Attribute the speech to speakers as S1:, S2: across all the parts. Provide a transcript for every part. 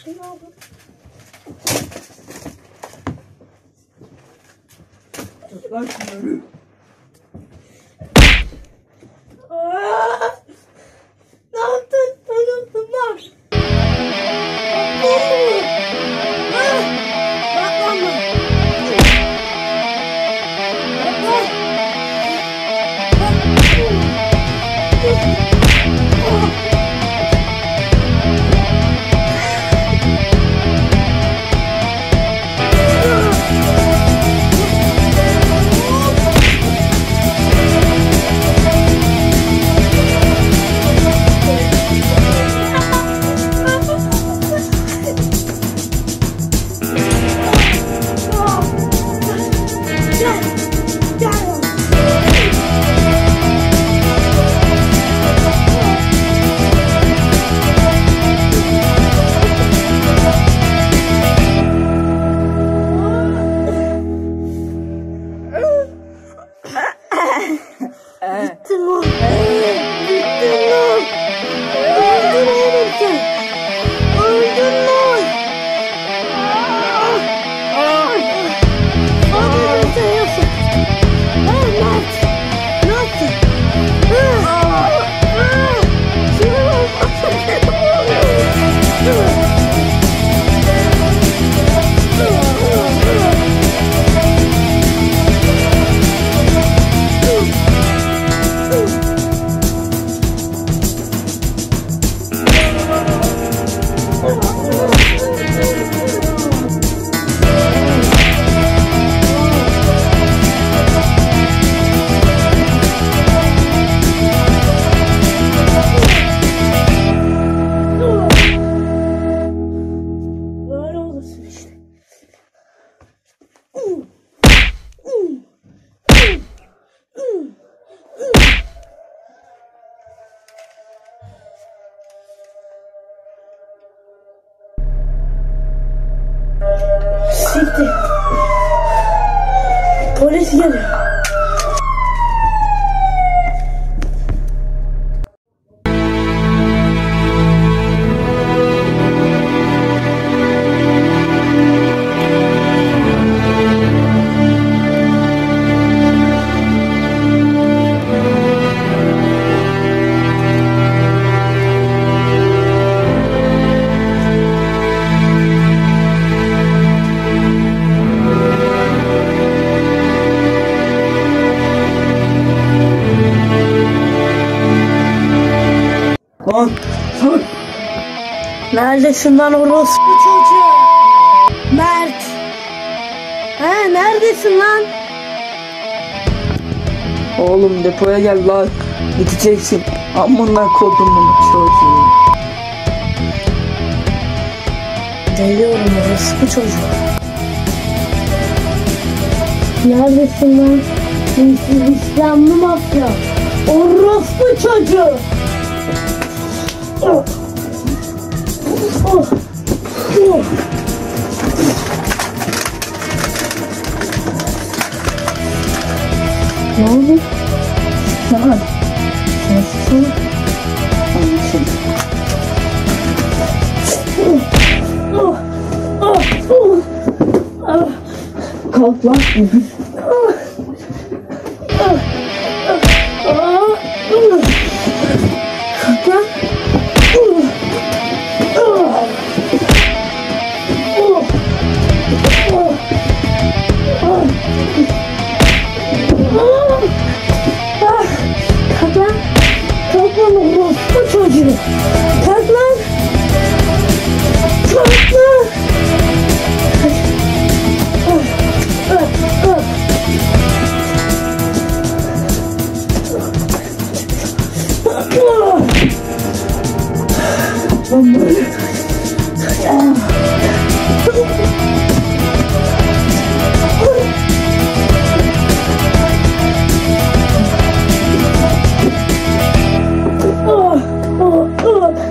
S1: Lan şunları.
S2: Ne yaptın? Oğlum bunlar. Bittin lan. Bittin lan. Öldün oğlum sen. Öldün lan. Abi sen yapsın. Mert. Ne yaptın? Böyle olursun işte. Siktir. Polis geliyor.
S1: Lan dur.
S2: Neredesin lan orospu çocuğu? Mert. He neredesin lan?
S1: Oğlum depoya gel lan. Gideceksin. Amına kodumun çocuğu.
S2: Geliyorum orospu çocuğu. Neredesin lan? İslamlı mafya. Orospu çocuğu. Oh. Oh. Oh. Ne oldu?
S1: Lan.
S2: Sen susana.
S1: Anlaşıldı.
S2: Oh. Oh. Oh. Oh.
S1: Kalk lan.
S2: Oh. Oh. Oh. Oh. Kalk lan. Oh. Oh. Oh. Oh. Oh. Oh. Ah. Kalk lan. Kalk lan orospu çocuğu. Kalk lan. Kalk lan. Oh, oh, oh.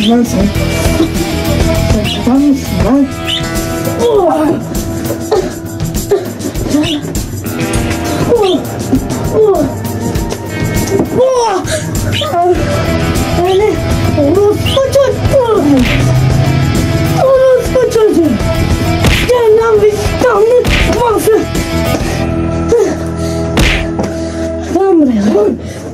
S1: mısın lan sen? Sen çıkan mısın lan?
S2: Yani orospu çocuğu. Orospu çocuğu. Gel lan vicdanlı mafya. Lan buraya.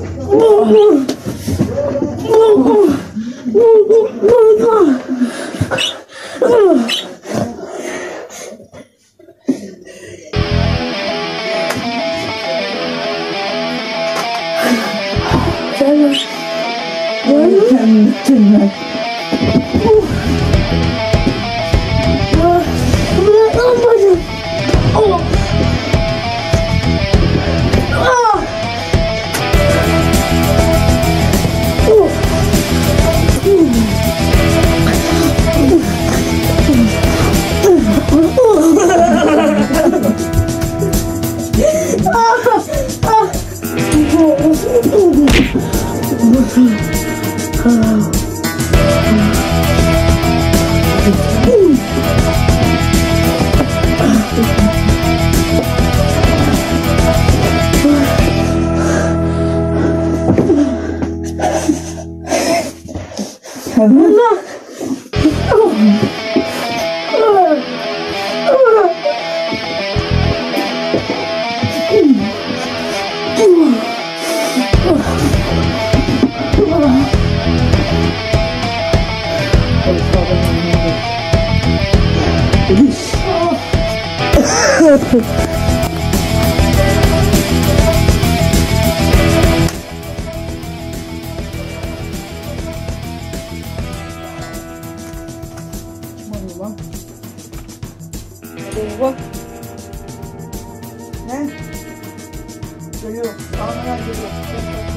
S1: Sen bittin lan.
S2: Bırak lan bacım.
S1: Lan. Bak. Ne? Geliyor. Sağına geliyor.